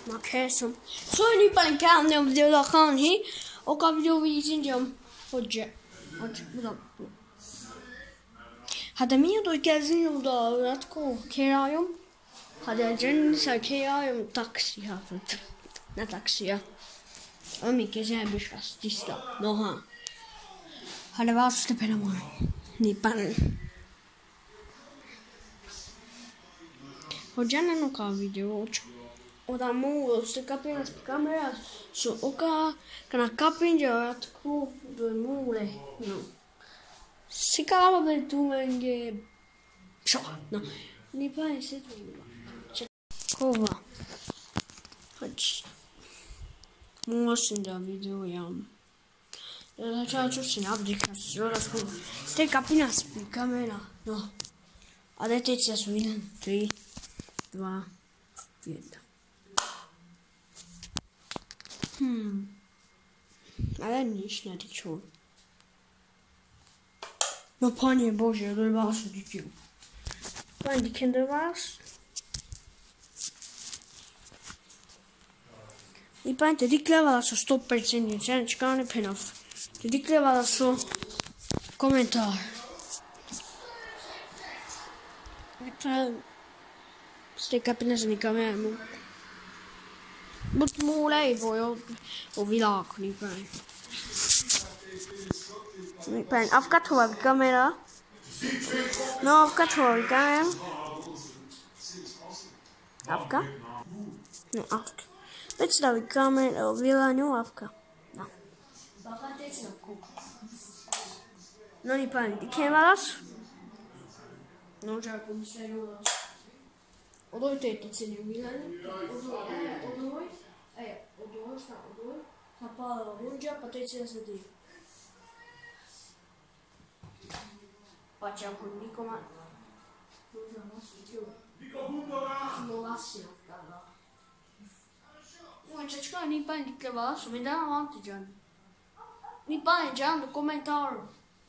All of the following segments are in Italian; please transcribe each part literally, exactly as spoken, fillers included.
Oké, så. Så är ni på en kanal om video kan hi. Och av video vi inte om hoje. Hoje, då. هذا مين دو كازين ودا راتكو كرايوم هذا جنس كرايوم تاكسي هذا نا تاكسي أمي كذا بيش راستيستا نوها هذا واسطة بينما نيبان وجانا نوكا فيديو ودا مو استكابين كاميرا سو اوكا كنا كابين جاتكو دو مولي نو Si cava per tu anche no ne pensi tu cova oggi muosin da video jam la ciao si abdica ora stai capina spi camera no adesso ci assume tre due uno hmm adesso niente di ciò. No panie Boże, dole su di più. Quindi che dov'as? I pante di clava su sto per segno, c'è un penoff. Ti di clava su commentario. Stai capendo se mi cambiamo. But mu lei voi o vi lacco ni poi. Pen, I've got to have a camera. No, I've got to have a camera. I've got? No, I've got. Let's have a camera. Oh, Villa, no, I've got. No. Non i panni di cameras? Non c'è il commissario. O dove te ti segni un Villa? O dove? O dove? Eh, o dove sta? O dove? Sta pa, non già potete sedere. Facciamo un dico ma non lascia non c'è c'è ni pan di che va su mi dà avanti già mi pan già un commentario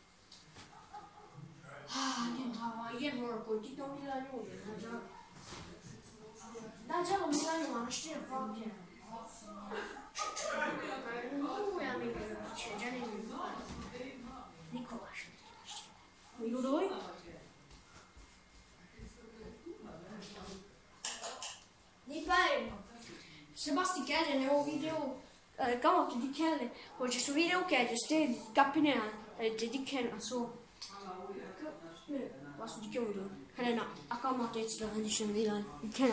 ah niente ma io non ho potuto mi la nuova già da già non mi dai ma non stia fuori non è amico c'è già nei Nicola Io doi? Ni pare se basti che ne ho video eh come ti dichiare oggi su video che stai capine e ti dichiare so basta di chiudo che no a come ti sta dicendo di là che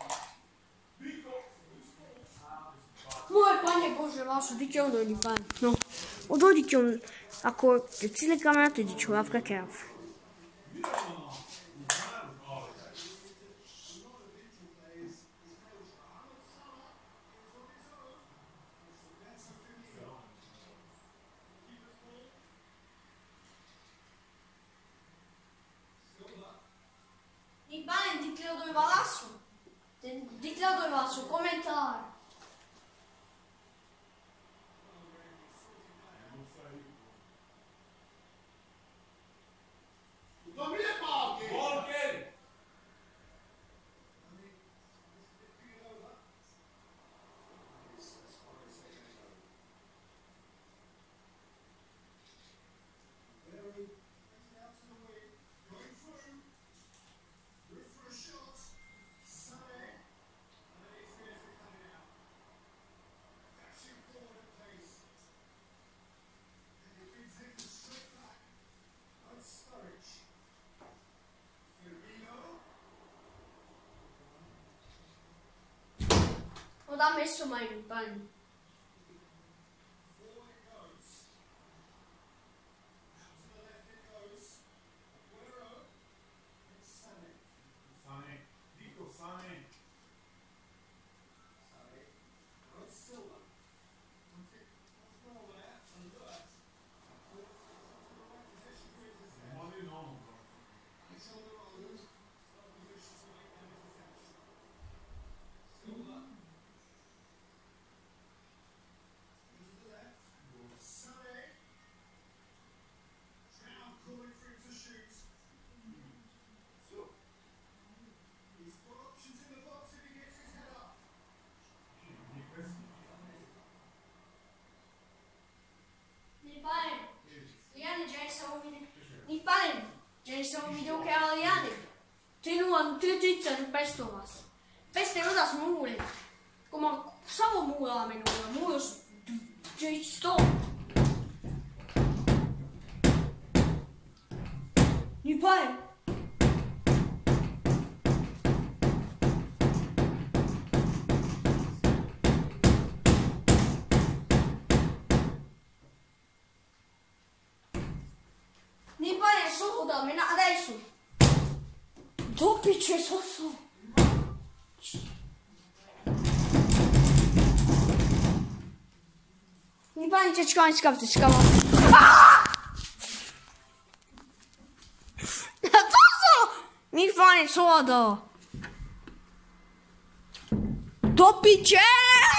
Moi pane Boże vas di chiudo di pane no o do di chiudo Ako telecamera ti dicevo Africa Caf. I bani di Cleo dove va lassù? Di Cleo dove va lassù? Commentare. Non ha messo mai il bagno. ne sono video che alieni. Ti non ti dicono pesto mas. Peste non das mure. Come samo mura menura, mura ci sto. Ni pare. Ni pare solo da me adesso. Doppio c'è sotto. Mi pare che ci cani scappa, scappa. Mi pare solo. Doppio c'è.